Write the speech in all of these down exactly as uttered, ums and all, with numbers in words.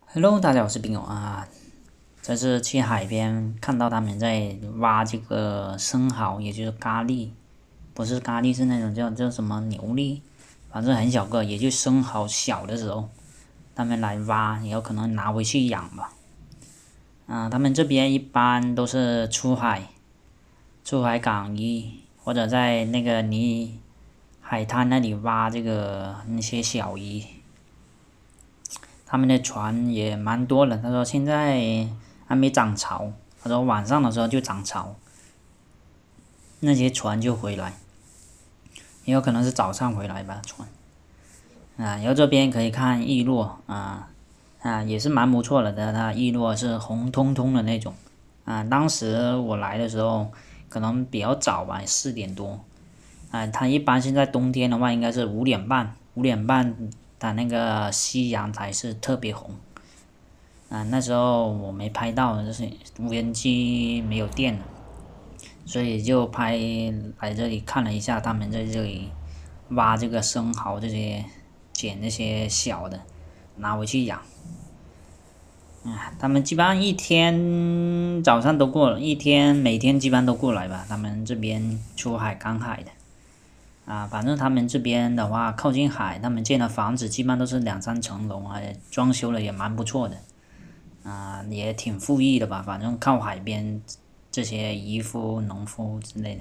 Hello，大家好，我是冰友啊。这是去海边看到他们在挖这个生蚝，也就是咖喱，不是咖喱，是那种叫叫什么牛脷，反正很小个，也就生蚝小的时候，他们来挖，也有可能拿回去养吧。啊，他们这边一般都是出海，出海港鱼，或者在那个泥海滩那里挖这个那些小鱼。他们的船也蛮多的，他说现在还没涨潮，他说晚上的时候就涨潮，那些船就回来，也有可能是早上回来吧船。啊，然后这边可以看日落啊啊，也是蛮不错的，它日落是红彤彤的那种啊。当时我来的时候可能比较早吧，四点多啊。它一般现在冬天的话应该是五点半，五点半它那个夕阳才是特别红。啊，那时候我没拍到，就是无人机没有电了，所以就拍来这里看了一下，他们在这里挖这个生蚝，这些捡那些小的，拿回去养。啊，他们基本上一天早上都过了，一天每天基本上都过来吧。他们这边出海赶海的，啊，反正他们这边的话靠近海，他们建的房子基本上都是两三层楼啊，装修的也蛮不错的。啊，也挺富裕的吧，反正靠海边，这些渔夫、农夫之类的，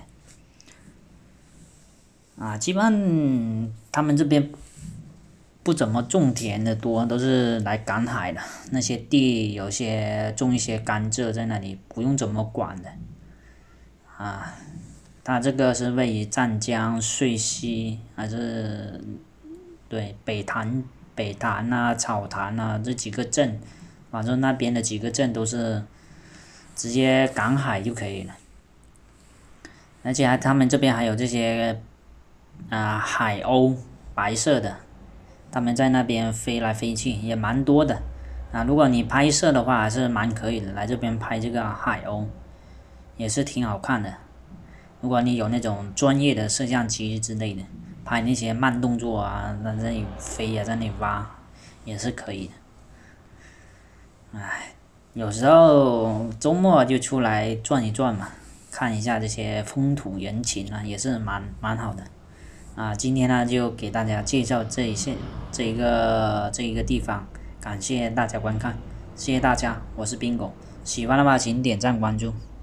啊，基本上他们这边不怎么种田的多，都是来赶海的。那些地有些种一些甘蔗在那里，不用怎么管的。啊，它这个是位于湛江、穗溪还是对北潭、北潭啊、草潭啊这几个镇。反正那边的几个镇都是直接赶海就可以了，而且还他们这边还有这些啊、海鸥，白色的，他们在那边飞来飞去也蛮多的啊。如果你拍摄的话还是蛮可以的，来这边拍这个海鸥也是挺好看的。如果你有那种专业的摄像机之类的，拍那些慢动作啊，在那里飞啊，在那里挖也是可以的。唉，有时候周末就出来转一转嘛，看一下这些风土人情啊，也是蛮蛮好的。啊，今天呢就给大家介绍这一些这一个这一个地方，感谢大家观看，谢谢大家，我是冰狗，喜欢的话请点赞关注。